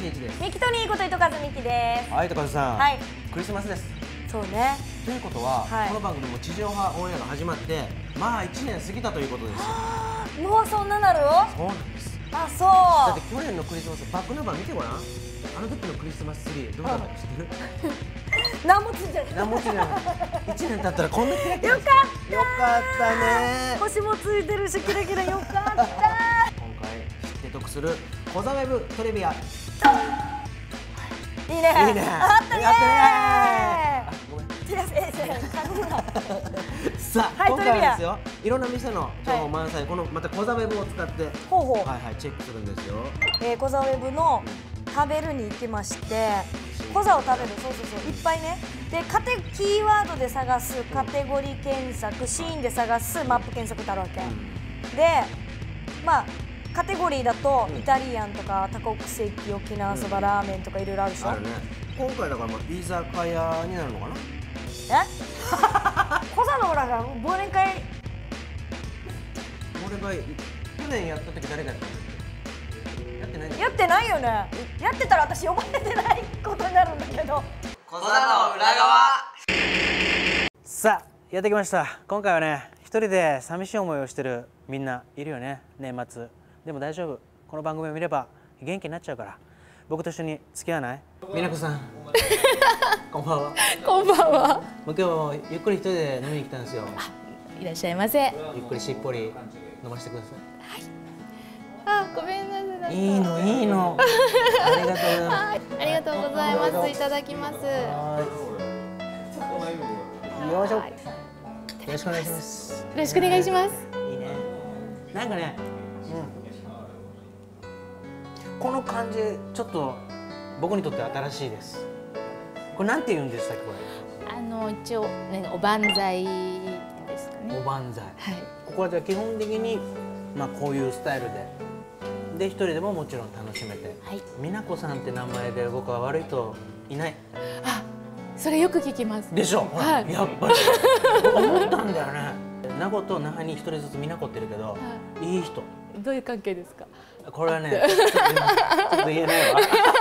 圭一です。 ミキトニーこと糸数美希です。 はい、糸数さん。 はい。 クリスマスです。 そうね。 ということは、この番組も地上波オンエアが始まって、まあ1年過ぎたということですよ。 もうそんななる？ そうなんです。 あ、そう。 だって去年のクリスマスバックナンバー見てごらん。あの時のクリスマスツリーどうだったか知ってる？ 何もついてない。 何もついてない。1年経ったらこんなキラキラ。 よかった。 よかったね。 星もついてるしキラキラよかった。 今回知って得するコザウェブトリビア。 いいね。いいね。 あったね。ごめん。さあ、今回はですよ、いろんな店の情報満載、このまたコザウェブを使ってチェックするんですよ。 コザウェブの食べるに行きまして、コザを食べる、そうそうそう、いっぱいね。で、キーワードで探す、カテゴリー検索、シーンで探す、マップ検索ってあるわけ。で、まあカテゴリーだとイタリアンとか多国籍、沖縄そば、ラーメンとかいろいろあるでしょ。あるね。 今回だから居酒屋になるのかな。 コザのほらが忘年会。 忘年会去年やった時誰がやったの？やってない。 やってないよね。やってたら私呼ばれてないことになるんだけど。 コザの裏側。さあやってきました。今回はね、一人で寂しい思いをしてるみんないるよね、年末。でも大丈夫、この番組を見れば元気になっちゃうから、僕と一緒に付き合わない？みなこさんこんばんは。 こんばんは。 もう今日もゆっくり一人で飲みに来たんですよ。 いらっしゃいませ。 ゆっくりしっぽり飲ませてください。はい。あ、ごめんなさい。 いいのいいの。ありがとうございます。 ありがとうございます。いただきます。 よいしょ。よろしくお願いします。 よろしくお願いします。 いいね。なんかね。この感じちょっと僕にとって新しいです。これなんて言うんでしたっけこれ？ 一応ね、おばんざいですかね。 おばんざい。 はい。 ここはじゃあ基本的にまあこういうスタイルで一人でももちろん楽しめて。はい。みなこさんって名前で僕は悪い人いない。 あ、それよく聞きます。 でしょ。 はい。 やっぱり思ったんだよね。名護と那覇に一人ずつみなこってるけど、いい人。 どういう関係ですか？ これはね、ちょっと言えないわ。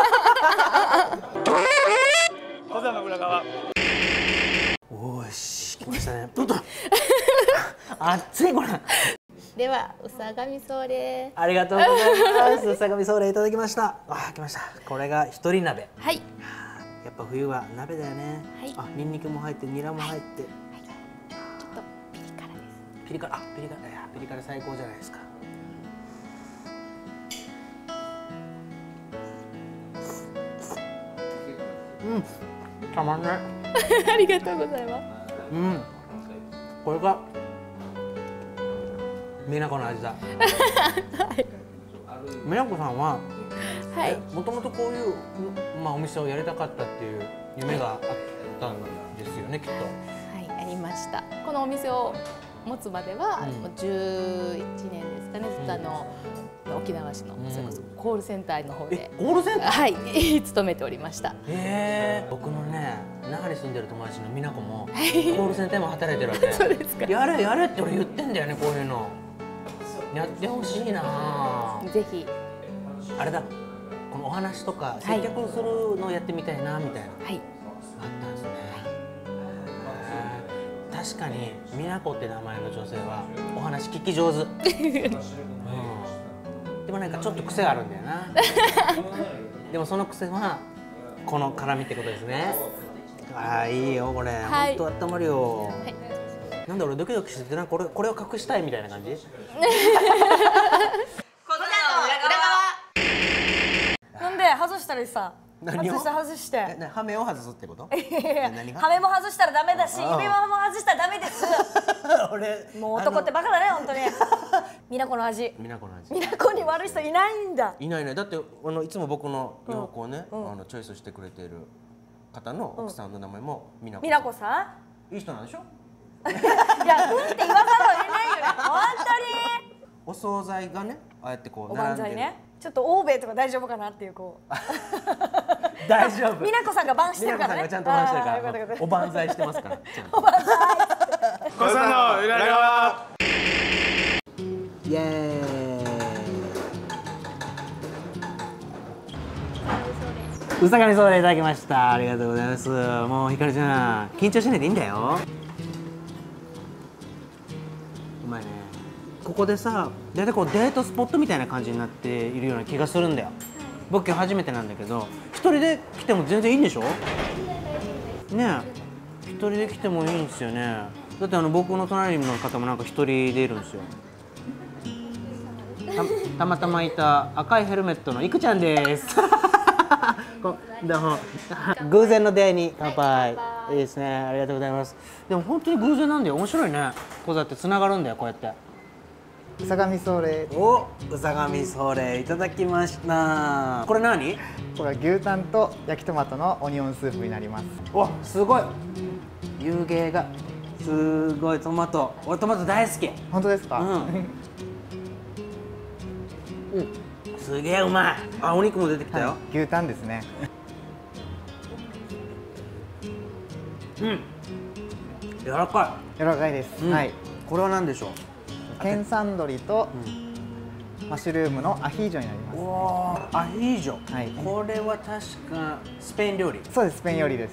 コザの裏側。 おし、来ましたね。どうぞ。熱いこれ。 では、うさがみそれ。 ありがとうございます。相模ソーレいただきました。あ、来ました。これが一人鍋。 はい。 やっぱ冬は鍋だよね。 はい。 あ、ニンニクも入って、ニラも入って。 ちょっとピリ辛です。 ピリ辛、ピリ辛、いや、ピリ辛最高じゃないですか。たまんない。 ありがとうございます。 これがみなこの味だ。みなこさんはもともとこういうお店をやりたかったっていう夢があったんですよね、きっと。 はい、ありました。このお店を持つまではもう11年ですかね。ずっと沖縄市のそれこそコールセンターの方でコールセンターはい勤めておりました。 僕のね、那覇に住んでる友達の美奈子もコールセンターも働いてるわけ。 そうですか。 やれやれって俺言ってんだよね、こういうのやってほしいな。 ぜひあれだ、このお話とか接客するのをやってみたいなみたいな、 はい、 あったんですね。確かに美奈子って名前の女性はお話聞き上手。でもなんかちょっと癖あるんだよな。でもその癖はこの辛みってことですね。ああ、いいよこれ。本当温まるよ。なんだ俺ドキドキしてて、なんかこれを隠したいみたいな感じ。 コザの裏側。なんで外したらさ。外して。 ハメを外すってこと？ ハメも外したらダメだし、指輪も外したらダメです。 俺もう男ってバカだね、本当に。みなこの味。みなこに悪い人いないんだ。 いないね。だっていつも僕の洋服をね、チョイスしてくれている方の奥さんの名前もみなこ。 みなこさん。いい人なんでしょ？ いや、って言わざるを得ないよね。本当に。 お惣菜がね、ああやってこうおばんざいね。ちょっと欧米とか大丈夫かなっていうこう。 大丈夫。 美奈子さんが晩してるからね。 美奈子さんがちゃんと晩してるから。おばんざいしてますから。 おばんざい。 コザの裏側。 イエーイ。 うさがみソーレいただきました。ありがとうございます。もうひかるちゃん緊張しないでいいんだよ。うまいね。ここでさ、大体こうデートスポットみたいな感じになっているような気がするんだよ。僕今日初めてなんだけど、一人で来ても全然いいんでしょ？ねえ、一人で来てもいいんですよね。だって僕の隣の方もなんか一人でいるんですよ。たまたまいた赤いヘルメットのいくちゃんです。どうも偶然の出会いに乾杯。いいですね、ありがとうございます。でも本当に偶然なんだよ。面白いね。こうやってつながるんだよ、こうやって。 うさがみソーレ。 お、うさがみソーレいただきました。これ何？ これは牛タンと焼きトマトのオニオンスープになります。 お、すごい湯気がすごい。トマト、俺トマト大好き。 本当ですか？ うん、すげえうまい。あ、お肉も出てきたよ。 はい、牛タンですね。 うん、柔らか柔らかいです。 い。 はい。 これは何でしょう？ 県産鶏とマッシュルームのアヒージョになります。 おー、アヒージョ。 はい。 これは確かスペイン料理。 そうです、スペイン料理です。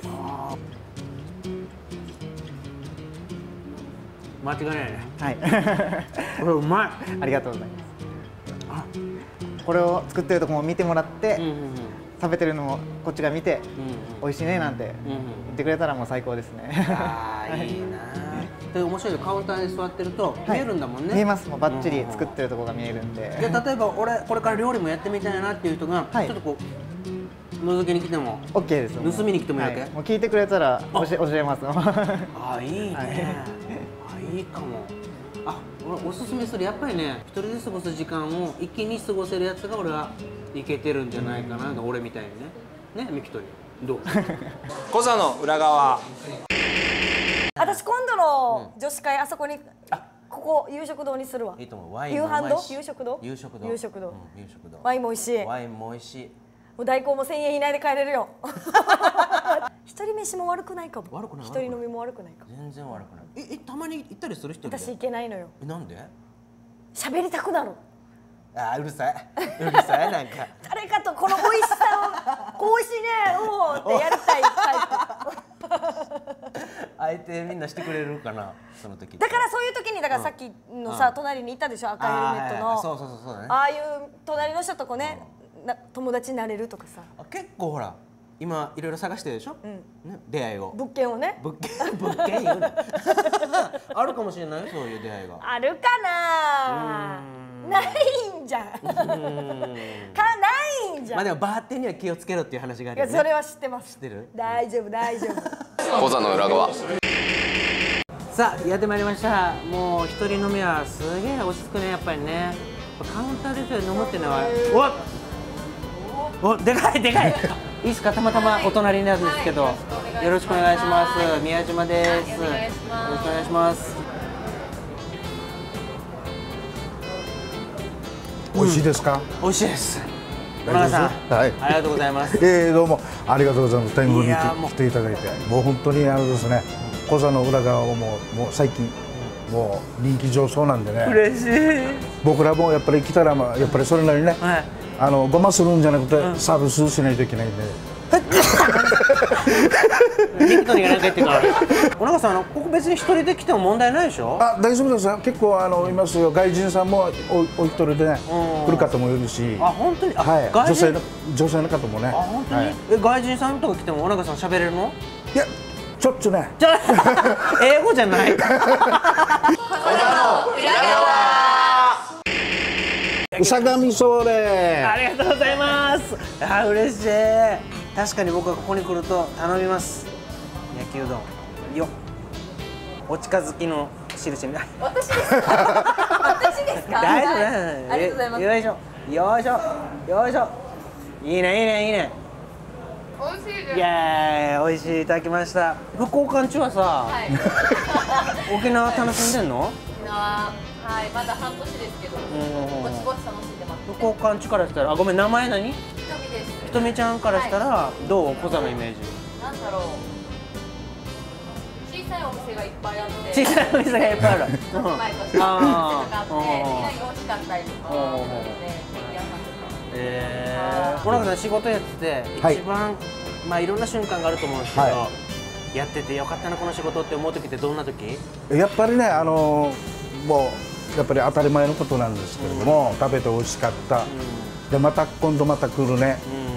間違いないね。 はい。 これうまい。 ありがとうございます。これを作ってるとこも見てもらって、食べてるのもこっちが見て、美味しいねなんて言ってくれたらもう最高ですね。 ああ、いいな。で面白いの、カウンターに座ってると見えるんだもんね。 見えます。もうバッチリ作ってるとこが見えるんで。 で、例えば俺これから料理もやってみたいなっていう人がちょっとこう覗きに来ても OK です。 盗みに来てもいいわけ？ もう聞いてくれたら教えます。 ああ、いいね。あ、いいかも。あ、俺おすすめする。やっぱりね、一人で過ごす時間を一気に過ごせるやつが俺はいけてるんじゃないかな。俺みたいにね。ね、ミキトリどう？ コザの裏側。 私今度の女子会あそこにここ夕食堂にするわ。 いいと思う。ワイン夕飯堂？ もうまいし。 夕食堂？ 夕食堂。 夕食堂。 夕食堂。 ワインも美味しい。 ワインも美味しい。 もう代行も1000円以内で買えれるよ。一人飯も悪くないかも。 悪くない。 一人飲みも悪くないかも。 全然悪くない。たまに行ったりする人いる？ 私行けないのよ。 なんで？ 喋りたくなる。 あー、うるさい。うるさいなんか。 誰かとこの美味しさを、こう美味しいね、ってやりたいタイプ。 相手みんなしてくれるかな、その時。 だからそういう時に、だからさっきのさ、隣にいたでしょ、赤いヘルメットの。 そうそうそうそうだね。 ああいう隣の人とこね、友達になれるとかさ。 結構ほら、今いろいろ探してるでしょ。出会いを。 物件をね。 物件言うな。あるかもしれないよ、そういう出会いが。 あるかな。ないんじゃん。ないんじゃん。 まあでもバーテンには気をつけろっていう話があるよね。 いや、それは知ってます。 知ってる？ 大丈夫、大丈夫。 コザの裏側。 さあ、やってまいりました。もう一人飲みはすげえ落ち着くね、やっぱりね。カウンターで一人飲むっていうのは、お、でかいでかい。いいですか、たまたまお隣になるんですけど、よろしくお願いします。宮島です。よろしくお願いします。 美味しいですか？ 美味しいです。村さん、 はい、 ありがとうございます。 どうもありがとうございます。タイムに来ていただいて、もう本当にですね、コザの裏側をもう最近もう人気上昇なんでね。 嬉しい。 僕らもやっぱり来たらやっぱりそれなりにね、ごまするんじゃなくてサービスしないといけないんで。 ミキトリが何か言ってるから。小永さん、ここ別に一人で来ても問題ないでしょ？ あ、大丈夫ですよ。結構いますよ。外人さんもお一人でね来る方もいるし。 あ、本当に？ はい。女性の方もね。あ、 本当に？外人さんとか来ても小永さん喋れるの？ いや、ちょっとね。 英語じゃない。 うさがみソーレ。 ありがとうございます。あ、嬉しい。確かに僕はここに来ると頼みます。焼きうどん。よ。お近づきの印に。 私ですか？私ですか？ 大丈夫大丈夫。 ありがとうございます。 よいしょ。よいしょ。よいしょ。いいねいいねいいね。 美味しいです。 イエーイ、美味しいいただきました。福岡んちはさ、沖縄楽しんでんの？ 沖縄、はい、まだ半年ですけど、ぼちぼち楽しんでます。 福岡んちからしたら、あ、ごめん、名前何？ ひとみです。 ひとみちゃんからしたら、どう？コザのイメージ。 なんだろう。小さいお店がいっぱいあって。 小さいお店がいっぱいある。 毎年お店があって、美味しかったりとか、ケーキ屋さんとか。 小中さん仕事やっててはい一番まあいろんな瞬間があると思うんですけど、 はやっててよかったなこの仕事って思う時ってどんな時？ やっぱりねもうやっぱり当たり前のことなんですけれども、食べて美味しかった、でまた今度また来るね、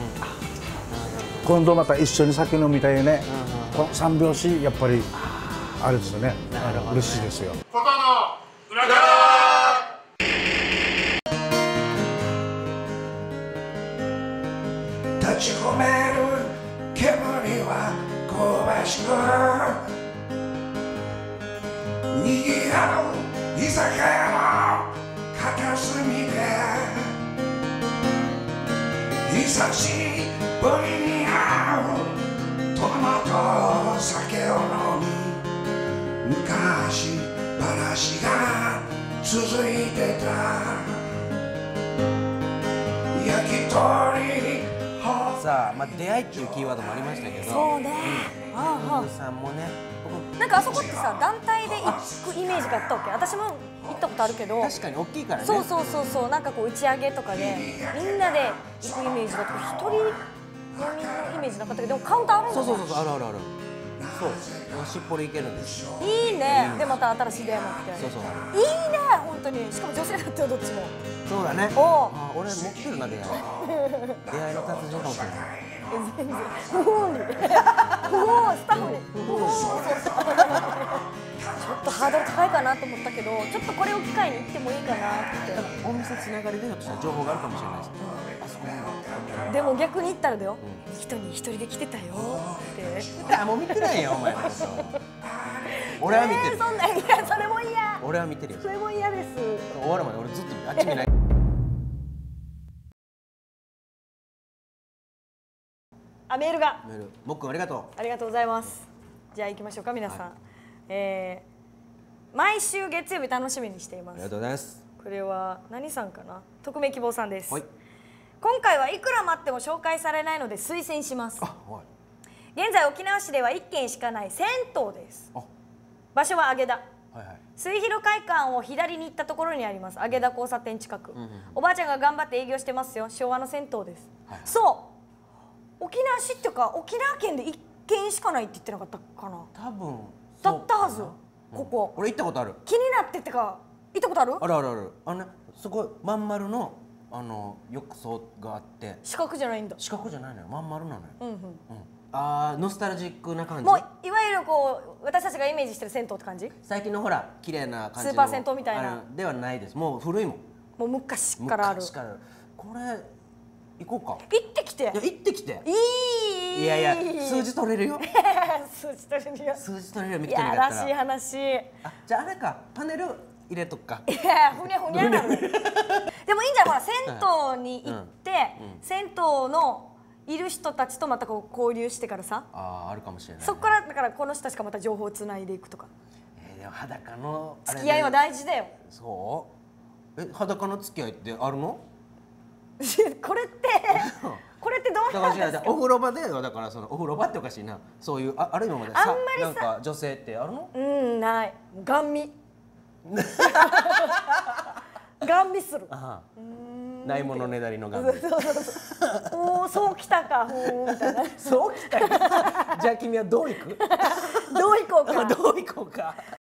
今度また一緒に酒飲みたいね、この三拍子やっぱりあれですよね、嬉しいですよ。 立ち込める煙は香ばしく賑わう居酒屋の片隅で久しぶりに会う友と酒を飲み昔話が続いてた焼き鳥さあ、まあ、出会いっていうキーワードもありましたけど、 そうね。 さんもね、 なんかあそこってさ団体で行くイメージがあったわけ。私も行ったことあるけど。 確かに大きいからね。 そうそうそうそう、なんかこう打ち上げとかでみんなで行くイメージだったけど、一人飲みのイメージなかったけど、でもカウンターあるんだね。 そうそうそう、あるあるある。そう、しっぽりいけるんですよ。 いいね。でまた新しい出会いもあって。 そうそう。 いいね本当に。しかも女性だったよどっちも。 そうだね。 おう。 俺持ってるな出会い。出会いの達人かもしれない。 全然不本意。不本スタッフに。不本そうそう。ちょっとハードル高いかなと思ったけど、ちょっとこれを機会に行ってもいいかなって。 お店つながりでひょっとしたら情報があるかもしれないです。あそこに。 でも逆に言ったらだよ。人に一人で来てたよって。 もう見てないよお前のこと。俺は見てる。 そんないやそれも嫌。 俺は見てるよ。 それも嫌です。 終わるまで俺ずっとあっち見ない。 あ、メールが。 メール、もっくんありがとう。 ありがとうございます。じゃあ行きましょうか皆さん。毎週月曜日楽しみにしています。 ありがとうございます。 これは何さんかな。匿名希望さんです。 はい。 今回はいくら待っても紹介されないので推薦します。 あ、はい。 現在沖縄市では1軒しかない銭湯です。 あ、 場所は揚田。 はいはい。 末広会館を左に行ったところにあります揚田交差点近く、おばあちゃんが頑張って営業してますよ。昭和の銭湯です、はい、そう沖縄市っていうか沖縄県で1軒しかないって言ってなかったかな。 多分だったはず、ここ俺行ったことある。 気になってってか行ったことある？ あるあるある。ね、そこまん丸の浴槽があって四角じゃないんだ。 四角じゃないのよ、まん丸なのよ。 うんうん、 あーノスタルジックな感じ。 もういわゆるこう私たちがイメージしてる銭湯って感じ？ 最近のほら綺麗な感じのスーパー銭湯みたいなではないです。もう古いもん。 もう昔からある。 昔からある。これ行こうか。 行ってきて。 いや行ってきて。 いやいや数字取れるよ。 数字取れるよ。 数字取れるよ。見てなかったら。 やらしい話。 あ、じゃああれかパネル入れとくか。 いやふにゃふにゃなる。でもいいんじゃん。ほら銭湯に行って、銭湯のいる人たちとまたこう交流してからさ。 ああ、あるかもしれない、ね。 そこからだからこの人たちがまた情報をつないでいくとか。 でも裸の付き合いは大事だよ。 そう？裸の付き合いってあるの？ これってどうなんですか？ お風呂場でだからそのお風呂場っておかしいな。そういうある今まであんまりさなんか女性ってあるの？ ない。ガン見。ガン見する。 ないものねだりのガン見。 おお、そうきたか。みたいな。 そうきたか。じゃあ君はどう行く？ どう行こうか。 どう行こうか。